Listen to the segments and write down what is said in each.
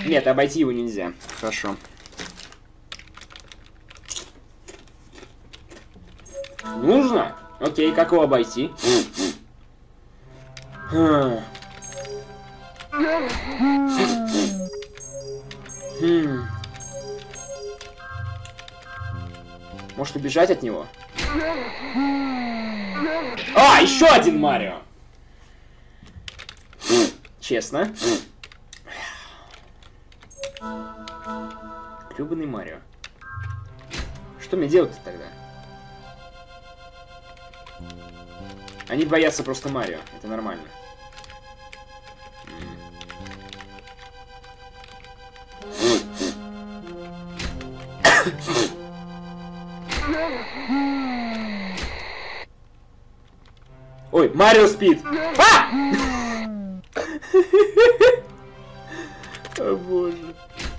Нет, обойти его нельзя. Хорошо. Нужно? Окей, как его обойти? Может убежать от него? А, еще один Марио! Честно. Гребаный Марио. Что мне делать-то тогда? Они боятся просто Марио. Это нормально. Ой, Марио спит! А! О боже.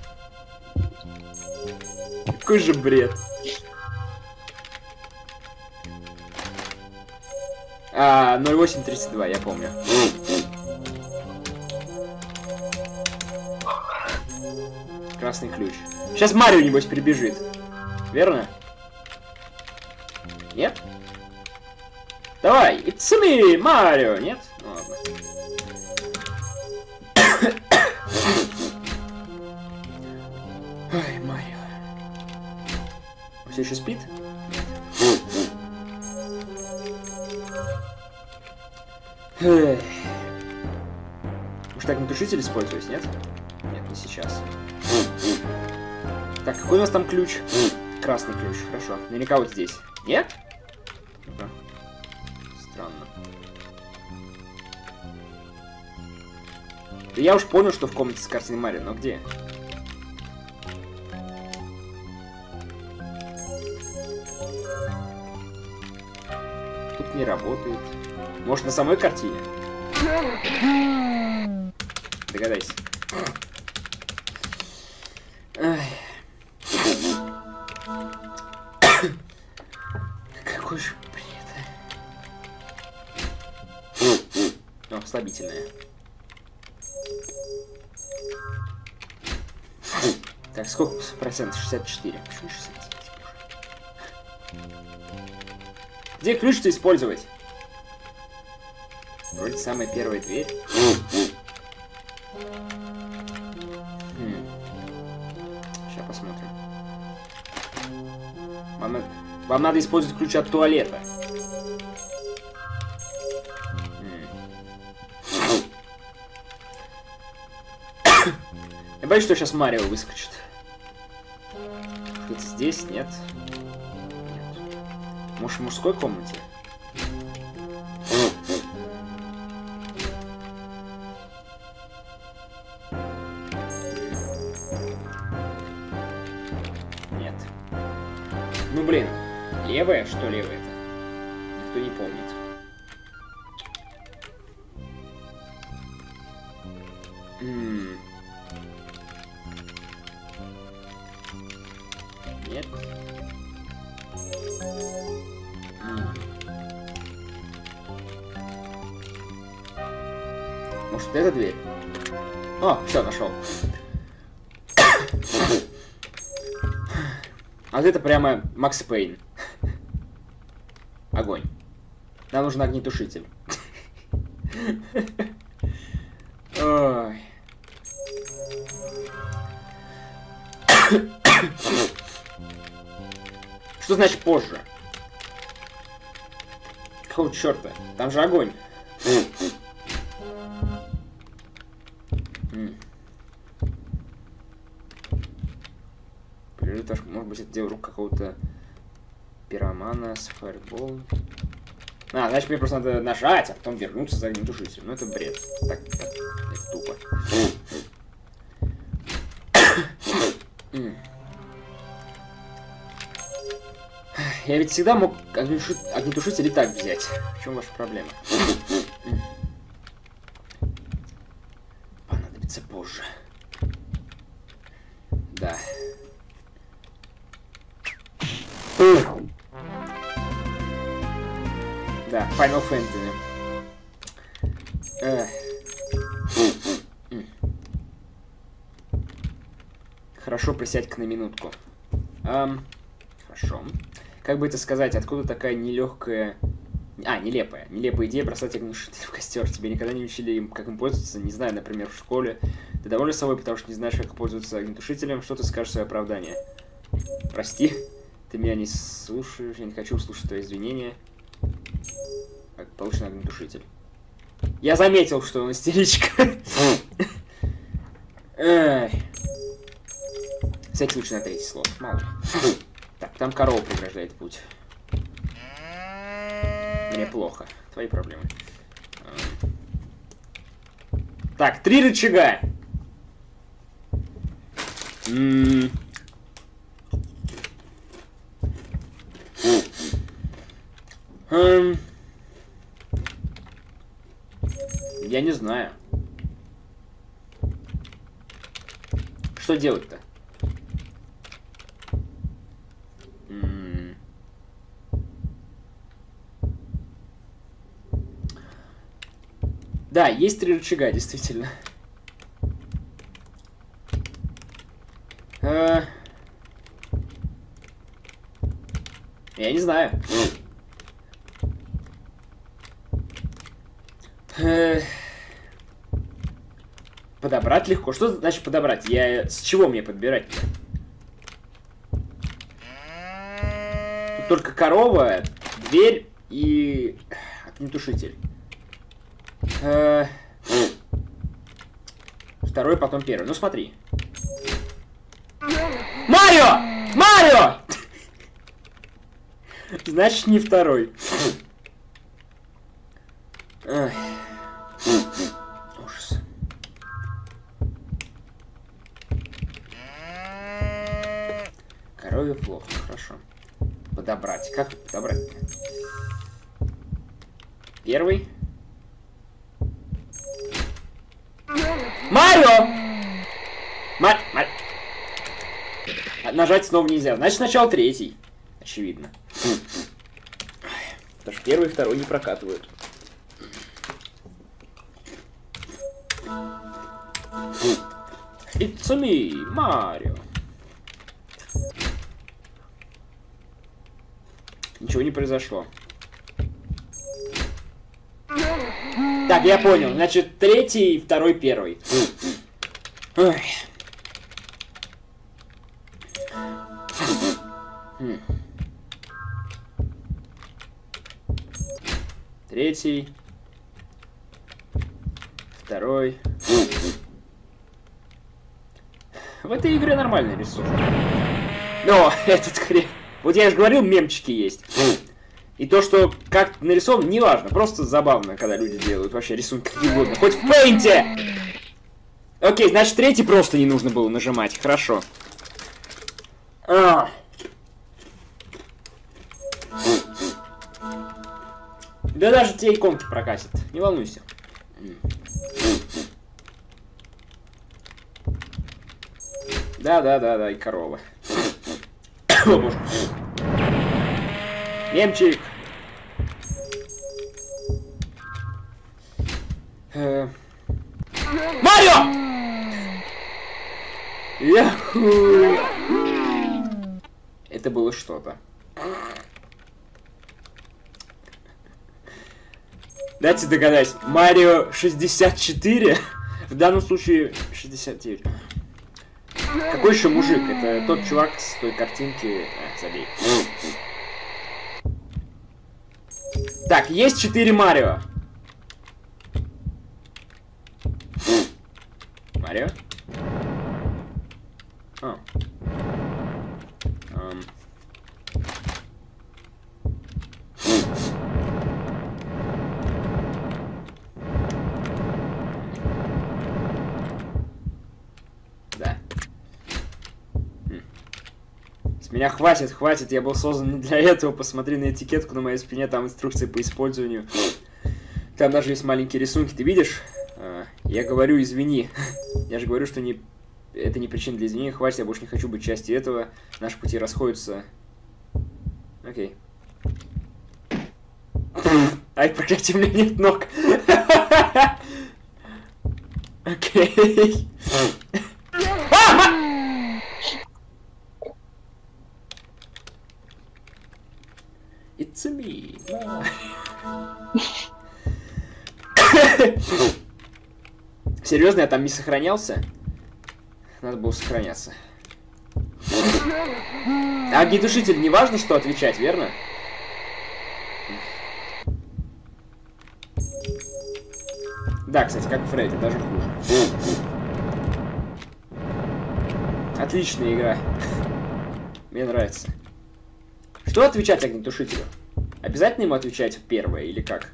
Какой же бред. 0832, я помню. Красный ключ. Сейчас Марио, небось, прибежит. Верно? Нет? Давай, it's me, Марио! Нет? Ну ладно. Ой, Марио. Он все еще спит? Эх. Может, так натушитель использовать, нет? Нет, не сейчас. Так, какой у нас там ключ? Красный ключ, хорошо. Наверняка вот здесь. Нет? Ну-ка. Странно. Да я уж понял, что в комнате с картиной Марио, но где? Тут не работает. Может, на самой картине? Догадайся. Какой же бред. О, слабительное. Так, сколько процентов? 64. Почему 69? Где ключ-то использовать? Вроде самая первая дверь. Сейчас посмотрим. Вам надо использовать ключ от туалета. Я боюсь, что сейчас Марио выскочит. Что-то здесь? Нет. Нет. Может, в мужской комнате? Нет. Ну, блин. Левая? Что левая-то? Никто не помнит. Нет. Может, эта дверь? О, все, нашел. А вот это прямо Макс Пейн. Огонь. Нам нужен огнетушитель. Ой. Что значит позже? Какого черта? Там же огонь. Может быть, это дело рук какого-то пиромана с фаерболом. А, значит, мне просто надо нажать, а потом вернуться за огнетушителем. Ну, это бред. Так, это тупо. Я ведь всегда мог огнетушитель и так взять. В чем ваша проблема? Понадобится позже. Да. Да, Final Fantasy. Хорошо, присядь-ка на минутку. Хорошо. Как бы это сказать, откуда такая нелегкая... нелепая. Нелепая идея бросать огнетушитель в костер. Тебе никогда не учили им, как им пользоваться, не знаю, например, в школе. Ты доволен собой, потому что не знаешь, как пользоваться огнетушителем. Что ты скажешь в свое оправдание? Прости, ты меня не слушаешь, я не хочу услышать твои извинения. Как получен огнетушитель. Я заметил, что он истеричка. Всякий случай на третий слот, мало ли. Так, там корова преграждает путь. Мне плохо. Твои проблемы. Так, 3 рычага. Я не знаю. Что делать-то? Да, есть 3 рычага, действительно. Я не знаю. Подобрать легко. Что значит подобрать? С чего мне подбирать-то? Тут только корова, дверь и огнетушитель. Второй, потом первый. Ну смотри. Марио! Марио! Значит, не второй. Ужас. Корове плохо, хорошо. Подобрать. Как подобрать-то? Первый. Марио! Нажать снова нельзя. Значит, сначала третий. Очевидно. Потому что первый и второй не прокатывают. It's me, Марио. Ничего не произошло. Так, я понял. Значит, третий, второй, первый. Ой. Третий. Второй. В этой игре нормальный рисунок. Но этот хрен. Вот я же говорил, мемчики есть. И то, что как нарисован, не важно. Просто забавно, когда люди делают вообще рисунки какие угодно. Хоть в пейнте! Окей, значит, третий просто не нужно было нажимать. Хорошо. Да даже те иконки прокатят. Не волнуйся. Да, и корова. О, боже. Мемчик. Марио! Яху! Это было что-то. Дайте догадать. Марио 64? В данном случае 69. Какой еще мужик? Это тот чувак с той картинки. Забей. Так, есть 4 Марио. Марио? Да. С меня хватит, я был создан не для этого. Посмотри на этикетку на моей спине, там инструкции по использованию. Там даже есть маленькие рисунки, ты видишь? Я говорю, извини. Я же говорю, что это не причина для извинения. Хватит, я больше не хочу быть частью этого. Наши пути расходятся. Окей. Ай, проклятие, у меня нет ног. Окей. Серьезно, я там не сохранялся? Надо было сохраняться. А огнетушитель не важно, что отвечать, верно? Да, кстати, как Фредди, даже хуже. Отличная игра. Мне нравится. Что отвечать огнетушителю? Обязательно ему отвечать первое или как?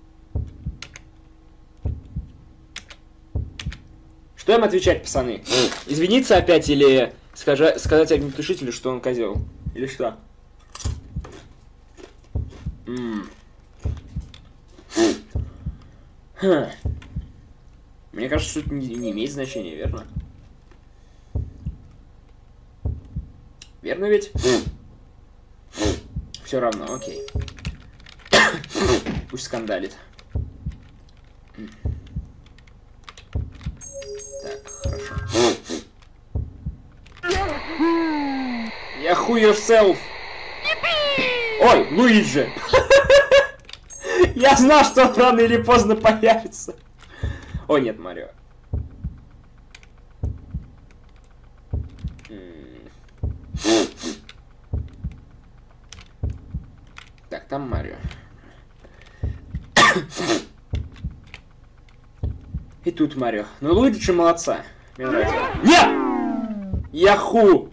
Что им отвечать, пацаны? Извиниться опять или сказать огнетушителю, что он козел? Или что? Мне кажется, что это не имеет значения, верно? Верно ведь? Все равно, окей. Пусть скандалит. Так, хорошо. Yahoo yourself! Ой, Луиджи! Я знал, что он рано или поздно появится. О, нет, Марио. Так, там Марио. И тут Марио. Ну, Луиджи молодца. Мне нравится. Нет! Яху!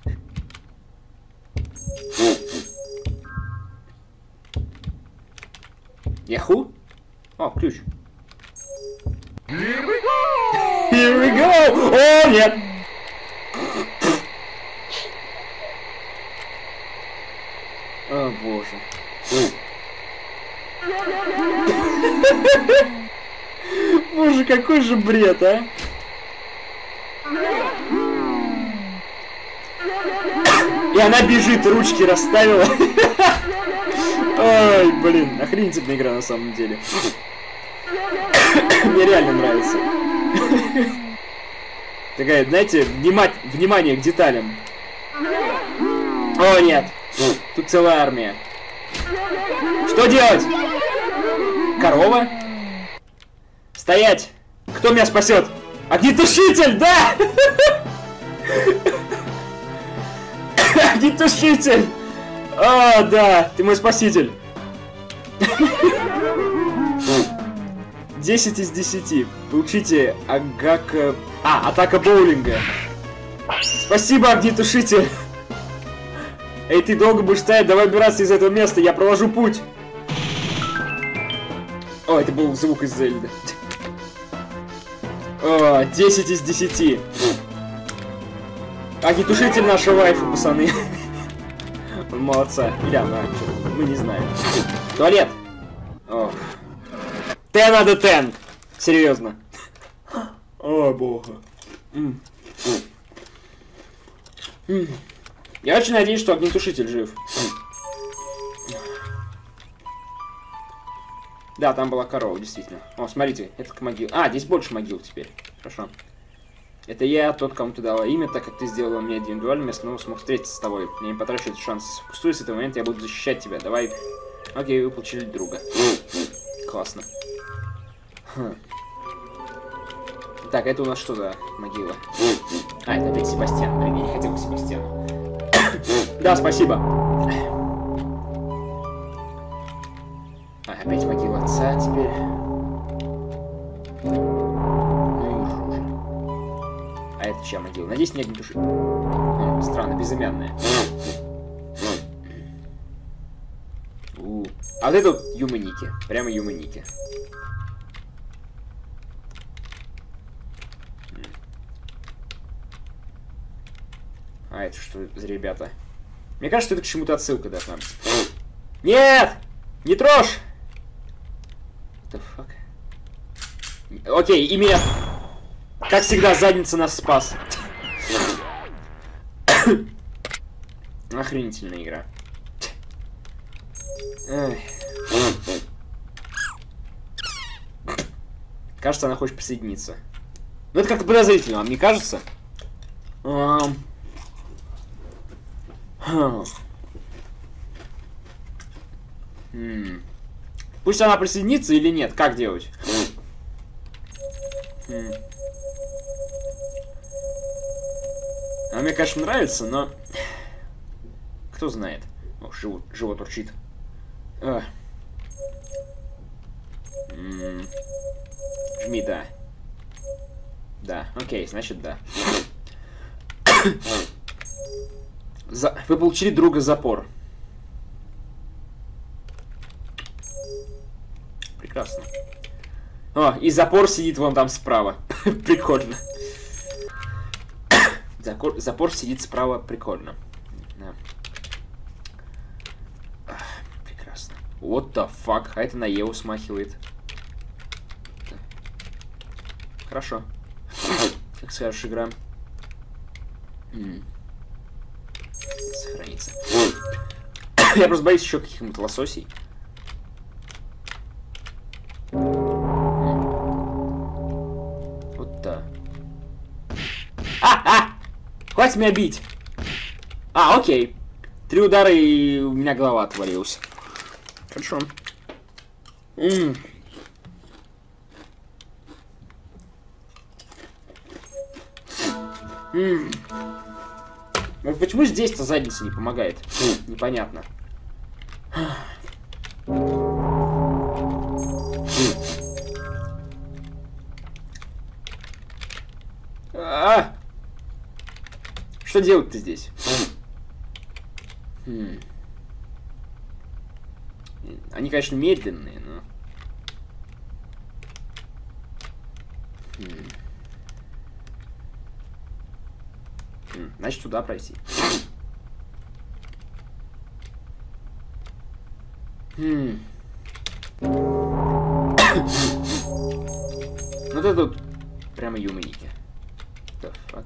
Яху? О, ключ. Here we go! О, нет! О, боже. Боже, какой же бред, а? И она бежит, ручки расставила. Ой, блин, охренительная игра на самом деле. Мне реально нравится. Такая, знаете, внимание к деталям. О, нет. Тут целая армия. Что делать? Корова? Стоять! Кто меня спасет? Огнетушитель, да! Огнетушитель! О, да, ты мой спаситель. 10 из 10. Получите атака боулинга. Спасибо, огнетушитель. Эй, ты долго будешь стоять? Давай убираться из этого места, я проложу путь. О, это был звук из Зельды. О, 10 из 10. Огнетушитель наша вайфу, пацаны. Он молодца. Или она, мы не знаем. Туалет. О. 10 out of 10. Серьезно. О, бога. Я очень надеюсь, что огнетушитель жив. Да, там была корова, действительно. О, смотрите, это могила. А, здесь больше могил теперь. Хорошо. Это я, тот, кому ты дала имя, так как ты сделала мне индивидуально, я снова смог встретиться с тобой. Я не потрачу этот шанс. Впустую, с этого момента я буду защищать тебя. Давай. Окей, вы получили друга. Классно. Так, это у нас что за могила? А, это опять Себастьян. Блин, я не хотел к Себастьяну. Да, спасибо. А, опять могила отца теперь. Ну и уже. А это чья могила? Надеюсь, не огнетушитель. Странно, безымянная. А вот это Юманики. Прямо Юманики. А это что за ребята? Мне кажется, это к чему-то отсылка должна быть. Нет! Не трожь! What the fuck? Окей, и меня... Как всегда, задница нас спас. Охренительная игра. Эх. Кажется, она хочет присоединиться. Ну это как-то подозрительно, вам не кажется? Пусть она присоединится или нет? Как делать? Она мне, конечно, нравится, но... Кто знает. О, живот урчит. Жми, да. Да, окей, значит, да. Вы получили друга запор. Прекрасно. О, и запор сидит вон там справа. Прикольно. Запор сидит справа, прикольно. Да. Прекрасно. What the fuck? А это на Еву смахивает. Хорошо. Как скажешь, игра. Сохранится. Я просто боюсь еще каких-нибудь лососей. Вот да. Хватит меня бить! Окей. 3 удара, и у меня голова отвалилась. Хорошо. Ну почему здесь-то задница не помогает? Непонятно. Что делать-то здесь? Они, конечно, медленные, но... Значит, туда пройти. Вот это тут прямо юманики. The fuck?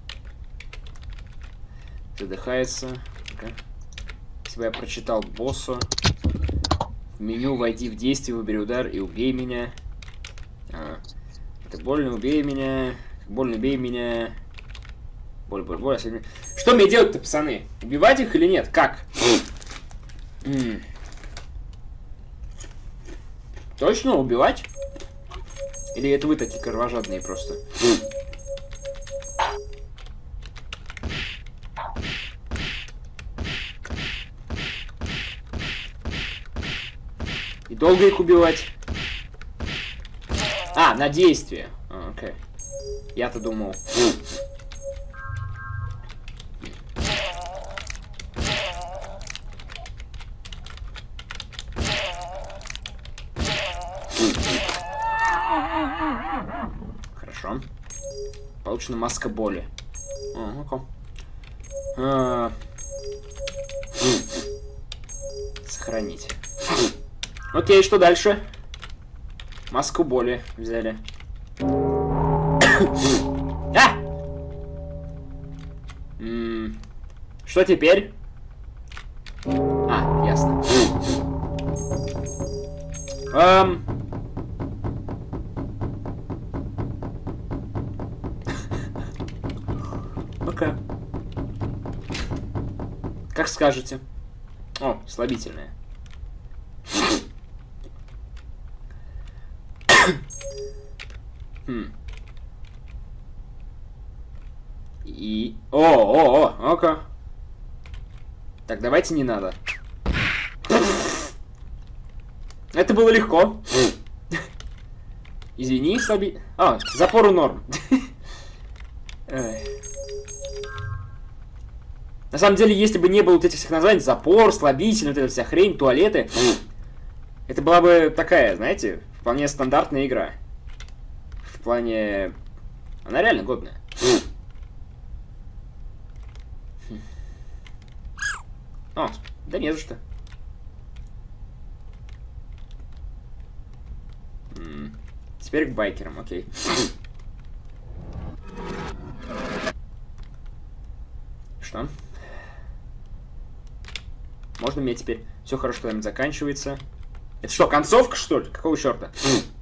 Задыхается. Если бы я прочитал босса. В меню войди в действие, выбери удар и убей меня. Это больно, убей меня. Больно, убей меня. Боль. Что мне делать-то, пацаны? Убивать их или нет? Как? Точно убивать? Или это вы такие кровожадные просто? И долго их убивать? На действие. Окей. Я-то думал. Хорошо. Получена маска боли. Сохранить. Окей, что дальше? Маску боли взяли. Что теперь? Ясно. Окей. Как скажете. О, слабительное. И... Окей. Так, давайте не надо. Это было легко. Извини, запору норм. На самом деле, если бы не было вот этих всех названий, запор, слабитель, вот эта вся хрень, туалеты, это была бы такая, знаете, вполне стандартная игра. В плане... Она реально годная. Да не за что. Теперь к байкерам, окей. Что? Можно мне теперь... Все хорошо, когда-нибудь заканчивается. Это что, концовка, что ли? Какого черта?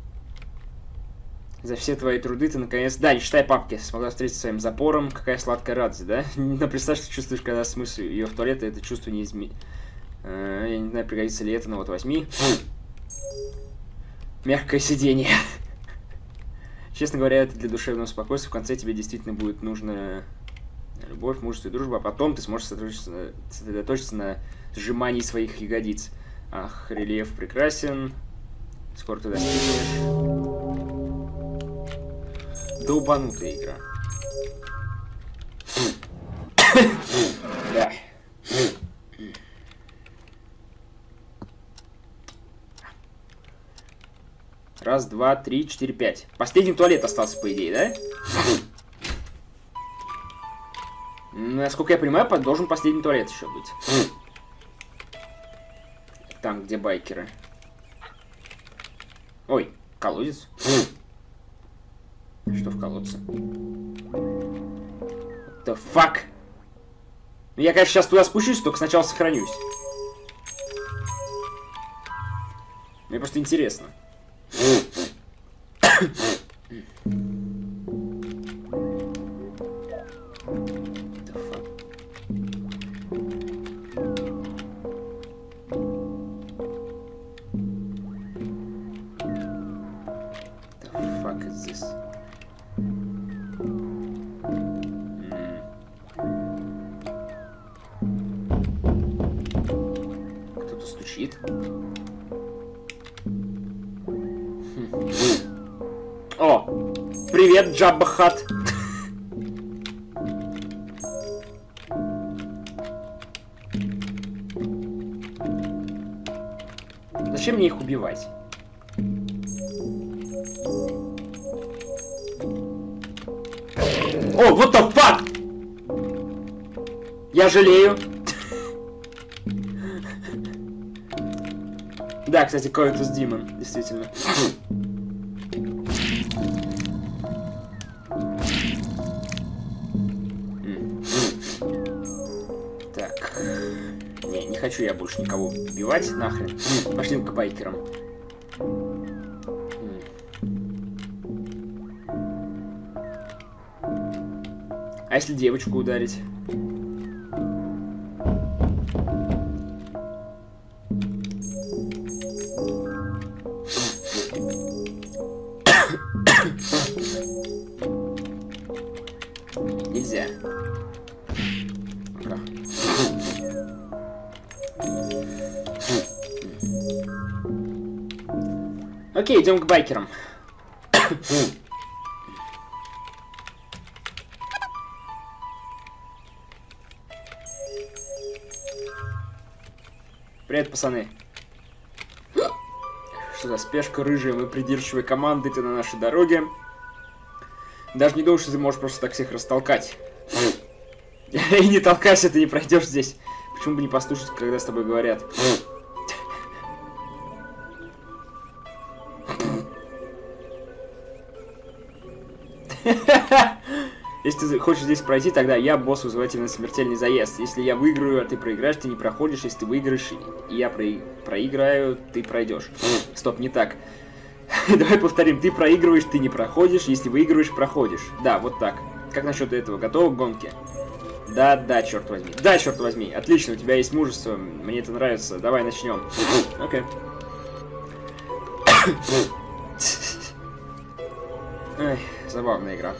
За все твои труды ты наконец... Да, не читай папки. Смогла встретиться с своим запором. Какая сладкая радость, да? Но представь, что чувствуешь, когда смысл ее в туалет, это чувство не изменит. Я не знаю, пригодится ли это, но вот возьми. Мягкое сиденье. Честно говоря, это для душевного спокойствия. В конце тебе действительно будет нужна любовь, мужество и дружба, а потом ты сможешь сосредоточиться на сжимании своих ягодиц. Ах, рельеф прекрасен. Скоро ты достигнешь. Долбанутая игра. Да. Раз, два, три, четыре, пять. Последний туалет остался, по идее, да? Насколько я понимаю, должен последний туалет еще быть. Там, где байкеры. Ой, колодец. Что в колодце? What the fuck? Ну, я, конечно, сейчас туда спущусь, только сначала сохранюсь. Мне просто интересно. Кто-то стучит. О! Привет, Джабба Хат! Зачем мне их убивать? О, what the fuck! Я жалею. Да, кстати, Коэтус Демон, действительно. Так. Не хочу я больше никого убивать, нахрен. Пошли к байкерам. А если девочку ударить? Нельзя. Ну-ка. Окей, идем к байкерам. Привет, пацаны. Что за спешка рыжая, мы придирчивой командой, ты на нашей дороге. Даже не думаю, что ты можешь просто так всех растолкать. И не толкайся, ты не пройдешь здесь. Почему бы не послушать, когда с тобой говорят? Если ты хочешь здесь пройти, тогда я, босс, вызываю тебя на смертельный заезд. Если я выиграю, а ты проиграешь, ты не проходишь. Если ты выиграешь, и я проиграю, ты пройдешь. Стоп, не так. Давай повторим. Ты проигрываешь, ты не проходишь. Если выигрываешь, проходишь. Да, вот так. Как насчет этого? Готовы к гонке? Да, черт возьми. Да, черт возьми. Отлично, у тебя есть мужество. Мне это нравится. Давай начнем. Окей. Ой, забавная игра.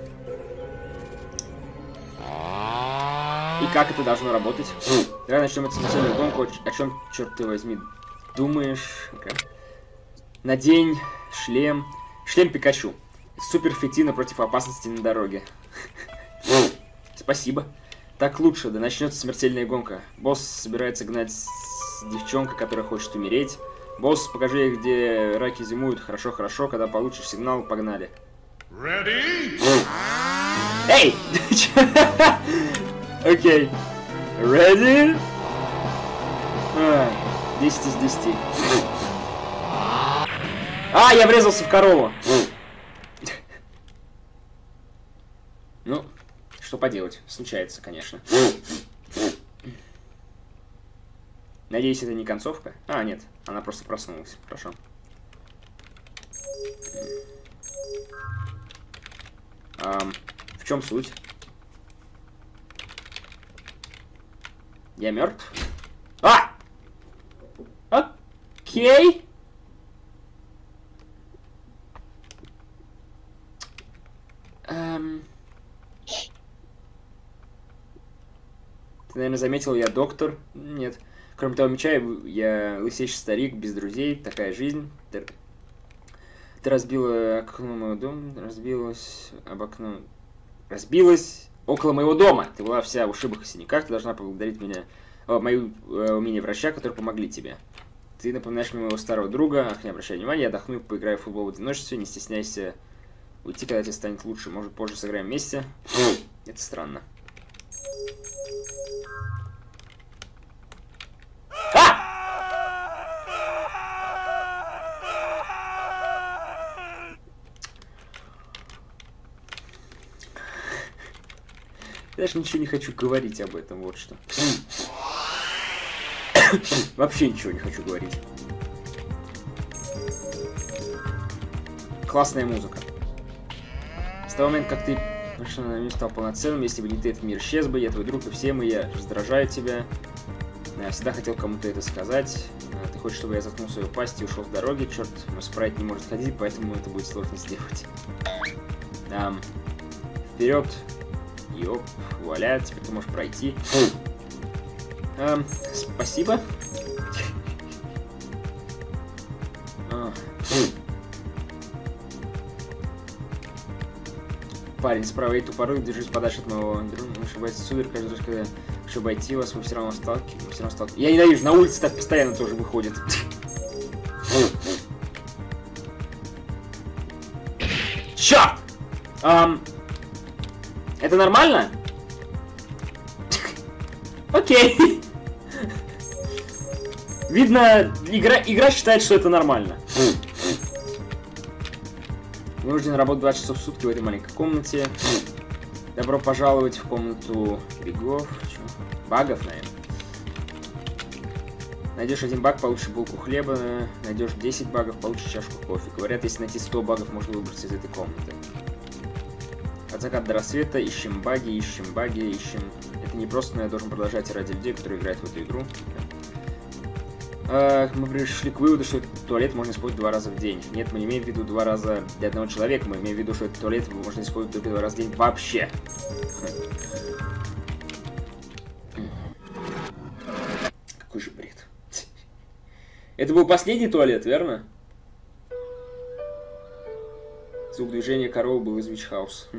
И как это должно работать? Давай начнем эту смертельную гонку. О чем, черт ты возьми, думаешь? Надень шлем. Шлем Пикачу. Супер эффективно против опасности на дороге. Спасибо. Так лучше, да начнется смертельная гонка. Босс собирается гнать с девчонкой, которая хочет умереть. Босс, покажи ей, где раки зимуют. Хорошо, хорошо. Когда получишь сигнал, погнали. Ready? Эй! Окей. Ready? 10 из 10. А, я врезался в корову. Ну, что поделать. Случается, конечно. Надеюсь, это не концовка. А, нет. Она просто проснулась. Хорошо. В чем суть? Я мертв? А! Окей. Ты, наверное, заметил, я доктор? Нет. Кроме того меча, я лысеющий старик, без друзей, такая жизнь. Ты разбила окно моего дома, разбилась об окно... Разбилась около моего дома. Ты была вся в ушибах и синяках, ты должна поблагодарить меня... мои умения врача, которые помогли тебе. Ты напоминаешь мне моего старого друга. Ах, не обращай внимания, я отдохну и поиграю в футбол в одиночестве. Не стесняйся уйти, когда тебе станет лучше. Может, позже сыграем вместе? Это странно. Я даже ничего не хочу говорить об этом, вот что. Вообще ничего не хочу говорить. Классная музыка. С того момента, как ты стал полноценным, если бы не ты, этот мир исчез бы, я твой друг, и все мы, я раздражаю тебя. Я всегда хотел кому-то это сказать. Ты хочешь, чтобы я заткнул свою пасть и ушел с дороги? Черт, мой спрайт не может ходить, поэтому это будет сложно сделать. Вперед. Ёп, вуаля, теперь ты можешь пройти. Спасибо. Парень, справа и тупорыл, держись подальше от моего друга. Ошибается сударь, каждый раз, когда хочу обойти вас, вы все равно сталкиваетесь. Я ненавижу, на улице так постоянно тоже выходит. Чёрт! Это нормально? Окей. Видно, игра считает, что это нормально. Вынужден работать 20 часов в сутки в этой маленькой комнате. Добро пожаловать в комнату бегов. Багов, наверное. Найдешь 1 баг, получишь булку хлеба. Найдешь 10 багов, получишь чашку кофе. Говорят, если найти 100 багов, можно выбраться из этой комнаты. От заката до рассвета ищем баги, ищем. Это не просто, но я должен продолжать ради людей, которые играют в эту игру. Мы пришли к выводу, что этот туалет можно использовать 2 раза в день. Нет, мы не имеем в виду 2 раза для одного человека, мы имеем в виду, что этот туалет можно использовать только 2 раза в день вообще. Какой же бред. Это был последний туалет, верно? Звук движения коровы был из Вич-хаус.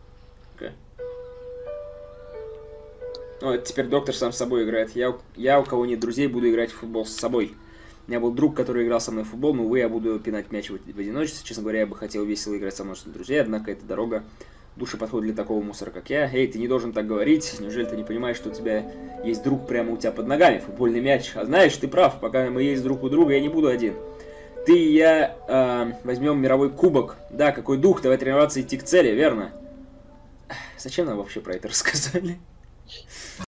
О, это теперь доктор сам с собой играет. Я, у кого нет друзей, буду играть в футбол с собой. У меня был друг, который играл со мной в футбол, но, увы, я буду пинать мяч в одиночестве. Честно говоря, я бы хотел весело играть со множеством друзей, однако эта дорога лучше подходит для такого мусора, как я. Эй, ты не должен так говорить. Неужели ты не понимаешь, что у тебя есть друг прямо у тебя под ногами? Футбольный мяч. А знаешь, ты прав. Пока мы есть друг у друга, я не буду один. Ты и я возьмем мировой кубок. Да, какой дух, давай тренироваться и идти к цели, верно? Зачем нам вообще про это рассказали?